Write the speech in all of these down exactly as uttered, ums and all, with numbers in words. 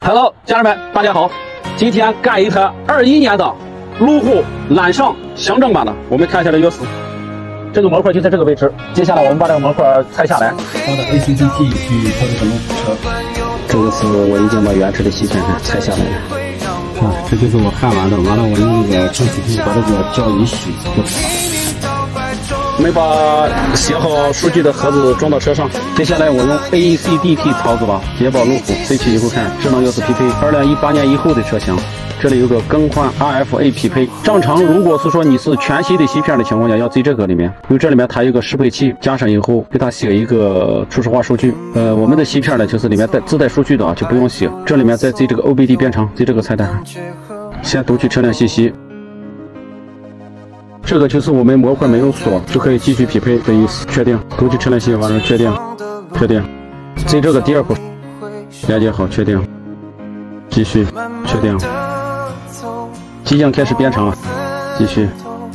Hello， 家人们，大家好！今天干一台二一年的路虎揽胜行政版的，我们看一下这钥匙。这个模块就在这个位置。接下来我们把这个模块拆下来， 放到 A C D T 去测这个路虎车。 这个是我已经把原车的芯片拆下来了。 啊，这就是我看完的，完了我用那个正洗剂把这个胶一洗就好了。 我们把写好数据的盒子装到车上。接下来我用 A C D T 槽子把捷豹路虎飞起以后看，智能钥匙匹配二零一八年以后的车型。这里有个更换 R F A 匹配。正常如果是说你是全新的芯片的情况下，要在这个里面，因为这里面它有个适配器，加上以后给它写一个初始化数据。呃，我们的芯片呢，就是里面带自带数据的啊，就不用写。这里面再在这个 O B D 编程，在这个菜单上，先读取车辆信息。这个就是我们模块没有锁，就可以继续匹配的意思。确定，读取车辆信息完了，确定，确定。在这个第二步，连接好，确定，继续，确定。即将开始编程了，继续。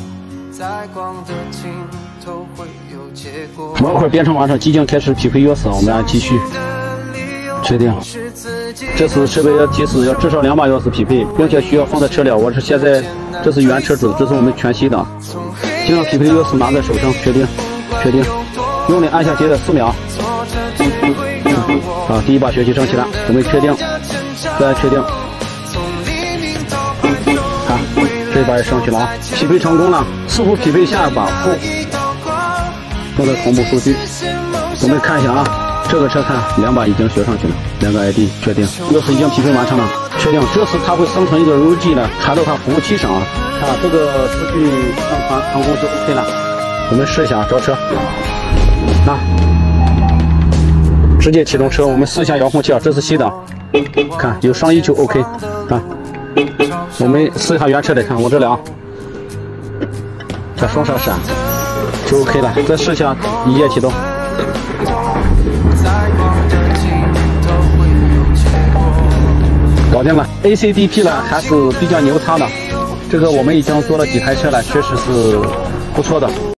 模块编程完成，即将开始匹配钥匙，我们按继续，确定。这次设备要提示要至少两把钥匙匹配，并且需要放在车里。我是现在这是原车主，这是我们全新的。尽量匹配钥匙拿在手上，确定，确定。用力按下节点四秒。啊，第一把学习升起来，我们确定，再确定。看，这把也上去了啊，匹配成功了。似乎匹配下一把负。放在同步数据，我们看一下啊。这个车看两把已经学上去了，两个 I D 确定，钥匙已经匹配完成了，确定。这时它会生成一个 R O G 呢，传到它服务器上啊。看这个数据上传成功就 OK 了。我们试一下招车，那、啊、直接启动车。我们试一下遥控器啊，这是新的，看有双一就 OK 啊。我们试一下原车的，看我这里啊，这双闪闪就 OK 了。再试一下一键启动。搞定了 ，A C D T 呢还是比较牛叉的，这个我们已经做了几台车了，确实是不错的。